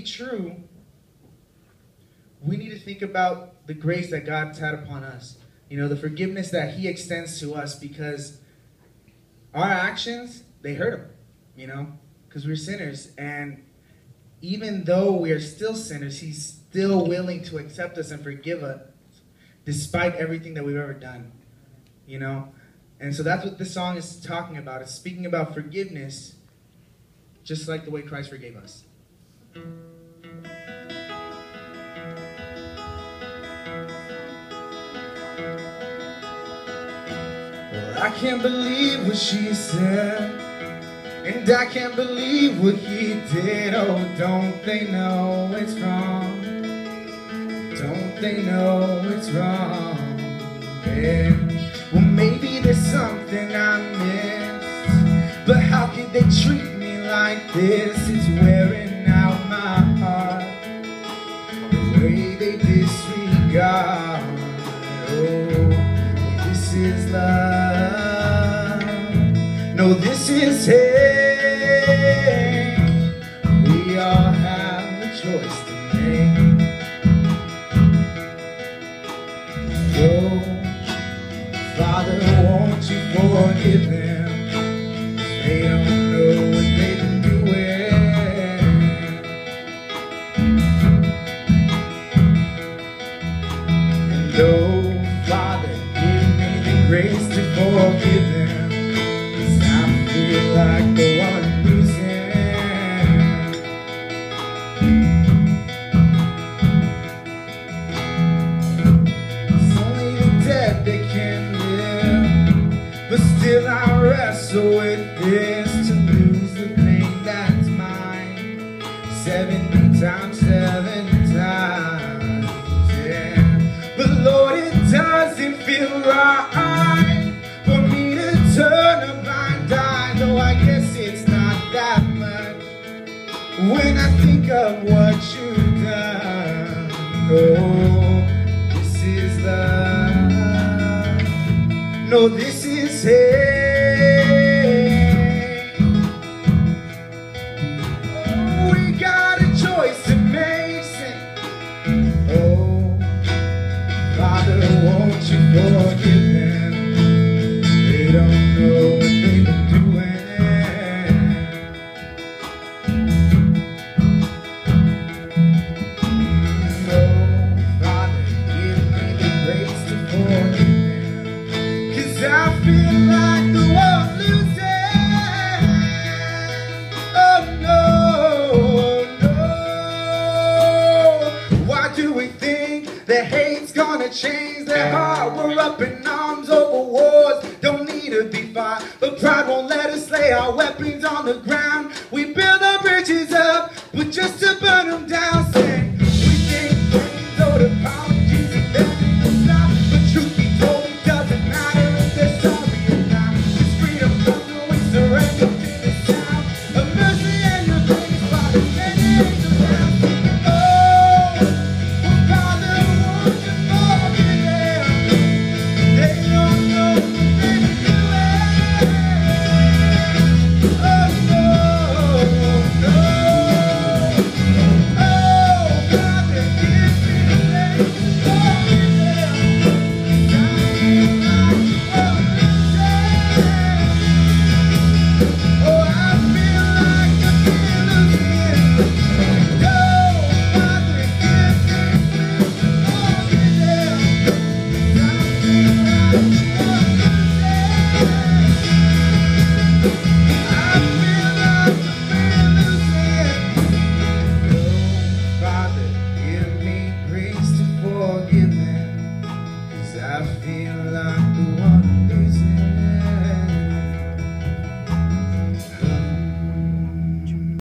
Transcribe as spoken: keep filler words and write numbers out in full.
true, we need to think about the grace that God's had upon us. You know, the forgiveness that he extends to us, because our actions, they hurt him, you know, because we're sinners. And even though we are still sinners, he's still willing to accept us and forgive us despite everything that we've ever done, you know. And so that's what this song is talking about. It's speaking about forgiveness, just like the way Christ forgave us. Well, I can't believe what she said, and I can't believe what he did. Oh, don't they know it's wrong? Don't they know it's wrong? Yeah. Well, maybe there's something I missed, but how could they treat me like this? It's wearing out my heart, the way they disregard. Oh, well, this is love. No, this is hate. We all have a choice to make. Oh, Father, won't you forgive them? They don't know what they've been doing. And oh, Father, give me the grace to forgive them, 'cause I feel like the one losing. It's only the dead that can live, but still I wrestle with this, to lose the pain that's mine seventy times, seven times, yeah. But Lord, it doesn't feel right for me to turn a blind eye. Though I guess it's not that much when I think of what you've done. Oh, this is love. No, this is hate. Oh, we got a choice to make. Sing. Oh, Father, won't you forgive them? They don't know what they've been doing. Oh, Father, give me the grace to forgive them, 'cause I feel like the one losing. Oh no, no. Why do we think that hate's gonna change their heart? We're up in arms over wars, don't need to be fought, but pride won't let us lay our weapons on the ground. We build our bridges up, but just to burn them down. Say, we think things over the power of Jesus, then we'll stop. But truth be told, it doesn't matter if they're sorry or not. This freedom comes when we surrender to the sound of mercy and your grace, Father, send angels down. Oh, well, Father, won't you forgive them? They don't know what they've been doing. Oh no, no. Oh, Father, give me the grace to forgive them, 'cause I feel like the one losing. Oh, I feel like the fear losing. Oh, Father, give me the grace to forgive them, 'cause I feel like the one losing. I feel like the fear losing. Oh, Father, give me grace to forgive them, 'cause I feel like the one losing.